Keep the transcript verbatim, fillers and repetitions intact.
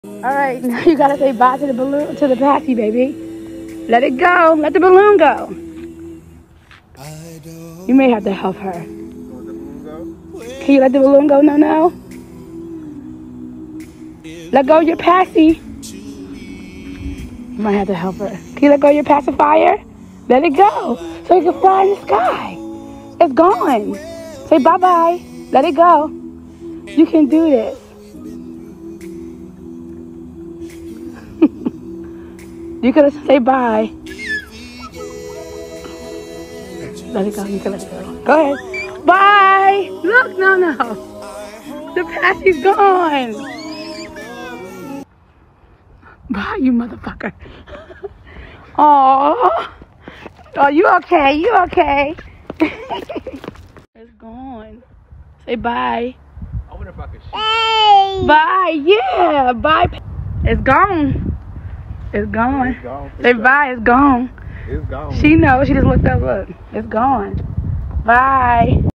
All right, now you gotta say bye to the balloon, to the passy, baby. Let it go. Let the balloon go. You may have to help her. Can you let the balloon go? No, no. Let go of your passy. You might have to help her. Can you let go of your pacifier? Let it go so you can fly in the sky. It's gone. Say bye-bye. Let it go. You can do this. You can say bye. Let it go. You can let it go. Go ahead. Bye. Look, no, no. The passy's gone. Bye, you motherfucker. Aww. Oh, you okay? You okay? It's gone. Say bye. I wonder if I could shoot. Hey. Bye. Yeah. Bye. It's gone. It's gone. It's gone. Say bye. It's gone. It's gone. She knows. She just looked up. Look. It's gone. Bye.